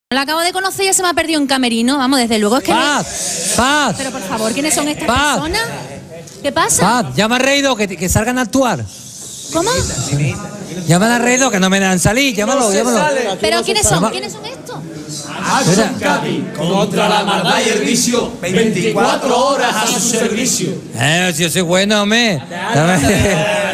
La acabo de conocer y ya se me ha perdido en camerino. Vamos, desde luego es que... Paz. Pero por favor, ¿quiénes son estas personas? ¿Qué pasa? Paz, llama a Reido que salgan a actuar. ¿Cómo? Llaman a Reido que no me dan salir, llámalo. ¿Pero quiénes son? ¿Quiénes son estos? Action Capi, contra la maldad y el vicio, 24 horas a su servicio. Si yo soy bueno, hombre.